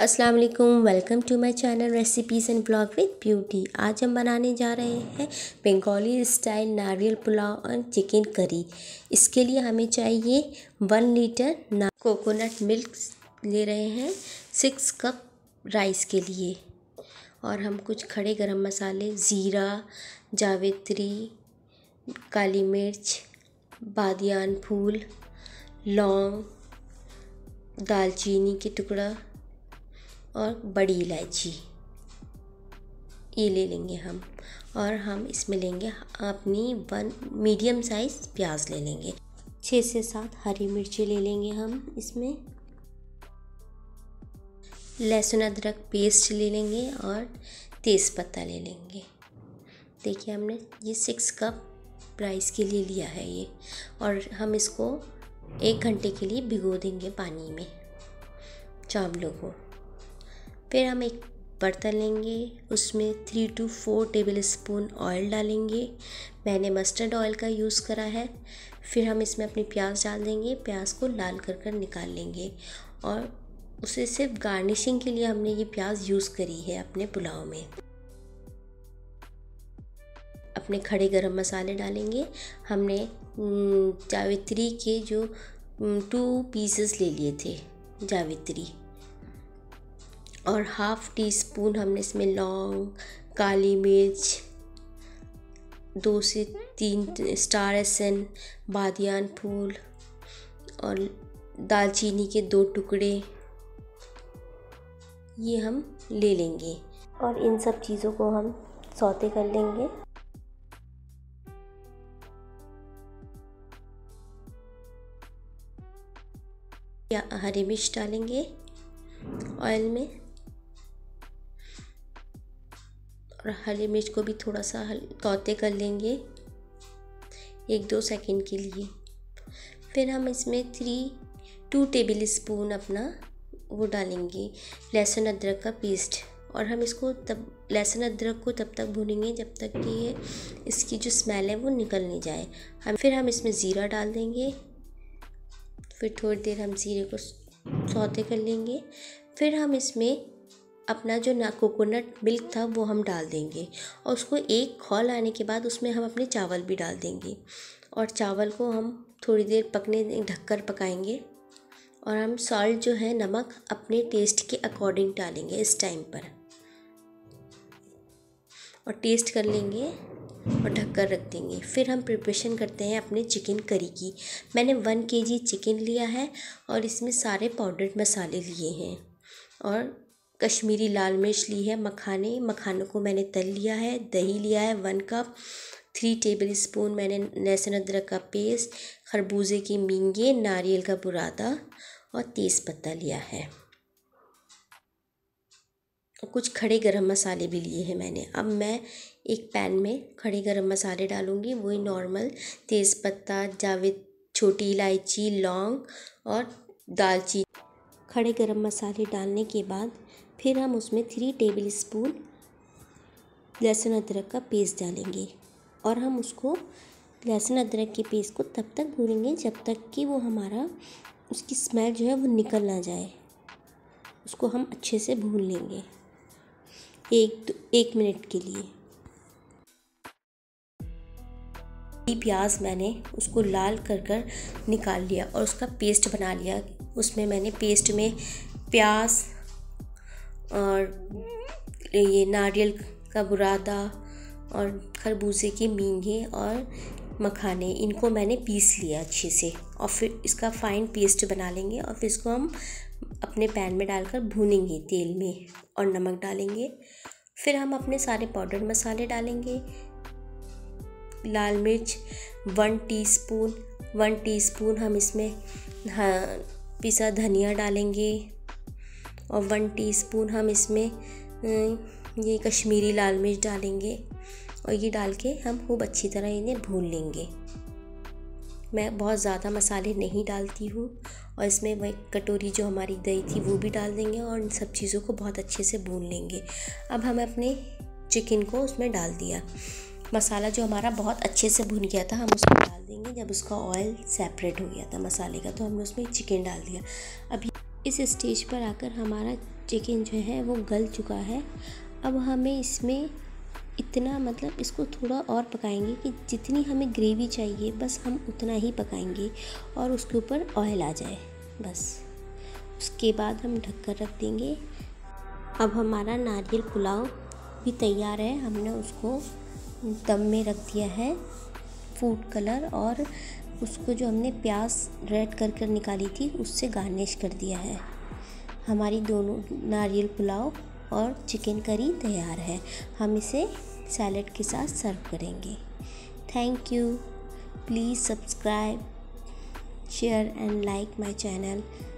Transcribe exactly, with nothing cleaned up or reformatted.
अस्सलाम वालेकुम, welcome to my channel recipes and blog with beauty. आज हम बनाने जा रहे हैं बंगाली स्टाइल नारियल पुलाव और चिकन करी। इसके लिए हमें चाहिए वन लीटर ना कोकोनट मिल्क ले रहे हैं सिक्स कप राइस के लिए। और हम कुछ खड़े गरम मसाले ज़ीरा, जावित्री, काली मिर्च, बादियान फूल, लौंग, दालचीनी के टुकड़ा और बड़ी इलायची ये ले लेंगे हम। और हम इसमें लेंगे अपनी वन मीडियम साइज़ प्याज ले लेंगे। छः से सात हरी मिर्ची ले लेंगे हम। इसमें लहसुन अदरक पेस्ट ले लेंगे और तेज़पत्ता ले लेंगे। देखिए हमने ये सिक्स कप राइस के लिए लिया है ये। और हम इसको एक घंटे के लिए भिगो देंगे पानी में चावलों को। फिर हम एक बर्तन लेंगे, उसमें three two four table spoon oil डालेंगे। मैंने मस्टर्ड ऑयल का यूज़ करा है। फिर हम इसमें अपनी प्याज डाल देंगे। प्याज को लाल कर कर निकाल लेंगे और उसे सिर्फ गार्निशिंग के लिए हमने ये प्याज यूज़ करी है अपने पुलाव में। अपने खड़े गरम मसाले डालेंगे। हमने जावित्री के जो टू पीसेस ले लिए थे जावित्री, और हाफ़ टी स्पून हमने इसमें लौंग, काली मिर्च, दो से तीन स्टार एसन, बादियान फूल और दालचीनी के दो टुकड़े ये हम ले लेंगे। और इन सब चीज़ों को हम सौते कर लेंगे। या हरी मिर्च डालेंगे ऑयल में, और हरी मिर्च को भी थोड़ा सा सौते कर लेंगे एक दो सेकंड के लिए। फिर हम इसमें थ्री टू टेबल स्पून अपना वो डालेंगे लहसुन अदरक का पेस्ट। और हम इसको तब लहसुन अदरक को तब तक भूनेंगे जब तक कि ये इसकी जो स्मेल है वो निकल नहीं जाए। हम फिर हम इसमें ज़ीरा डाल देंगे। फिर थोड़ी देर हम ज़ीरे को सौते कर लेंगे। फिर हम इसमें अपना जो ना कोकोनट मिल्क था वो हम डाल देंगे और उसको एक खौल आने के बाद उसमें हम अपने चावल भी डाल देंगे। और चावल को हम थोड़ी देर पकने ढककर पकाएंगे। और हम सॉल्ट जो है नमक अपने टेस्ट के अकॉर्डिंग डालेंगे इस टाइम पर, और टेस्ट कर लेंगे और ढककर रख देंगे। फिर हम प्रिपरेशन करते हैं अपने चिकन करी की। मैंने वन केजी चिकन लिया है और इसमें सारे पाउडर्ड मसाले लिए हैं और कश्मीरी लाल मिर्च ली है, मखाने मखानों को मैंने तल लिया है, दही लिया है one cup, three table spoon मैंने लहसुन अदरक का पेस्ट, खरबूजे की मींगे, नारियल का बुरादा और तेज़पत्ता लिया है। और कुछ खड़े गरम मसाले भी लिए हैं मैंने। अब मैं एक पैन में खड़े गरम मसाले डालूँगी, वही नॉर्मल तेज़पत्ता, जावित छोटी इलायची, लौंग और दालचीनी। खड़े गरम मसाले डालने के बाद फिर हम उसमें थ्री टेबल स्पून लहसुन अदरक का पेस्ट डालेंगे। और हम उसको लहसुन अदरक के पेस्ट को तब तक भूनेंगे जब तक कि वो हमारा उसकी स्मेल जो है वो निकल ना जाए। उसको हम अच्छे से भून लेंगे एक एक मिनट के लिए। प्याज मैंने उसको लाल कर कर निकाल लिया और उसका पेस्ट बना लिया। उसमें मैंने पेस्ट में प्याज और ये नारियल का बुरादा और खरबूजे की मींगे और मखाने, इनको मैंने पीस लिया अच्छे से। और फिर इसका फ़ाइन पेस्ट बना लेंगे और फिर इसको हम अपने पैन में डालकर भूनेंगे तेल में, और नमक डालेंगे। फिर हम अपने सारे पाउडर मसाले डालेंगे। लाल मिर्च वन टीस्पून, वन टीस्पून हम इसमें हाँ पिसा धनिया डालेंगे। और वन टीस्पून हम इसमें ये कश्मीरी लाल मिर्च डालेंगे। और ये डाल के हम खूब अच्छी तरह इन्हें भून लेंगे। मैं बहुत ज़्यादा मसाले नहीं डालती हूँ। और इसमें वही कटोरी जो हमारी दही थी वो भी डाल देंगे और इन सब चीज़ों को बहुत अच्छे से भून लेंगे। अब हम अपने चिकन को उसमें डाल दिया। मसाला जो हमारा बहुत अच्छे से भुन गया था हम उसमें डाल देंगे। जब उसका ऑयल सेपरेट हो गया था मसाले का तो हमने उसमें चिकन डाल दिया। अब इस स्टेज पर आकर हमारा चिकन जो है वो गल चुका है। अब हमें इसमें इतना मतलब इसको थोड़ा और पकाएंगे कि जितनी हमें ग्रेवी चाहिए बस हम उतना ही पकाएंगे और उसके ऊपर ऑयल आ जाए बस। उसके बाद हम ढक कर रख देंगे। अब हमारा नारियल पुलाव भी तैयार है। हमने उसको दम में रख दिया है फूड कलर और उसको जो हमने प्याज रेड कर कर निकाली थी उससे गार्निश कर दिया है। हमारी दोनों नारियल पुलाव और चिकन करी तैयार है। हम इसे सैलेड के साथ सर्व करेंगे। Thank you. Please subscribe, share and like my channel.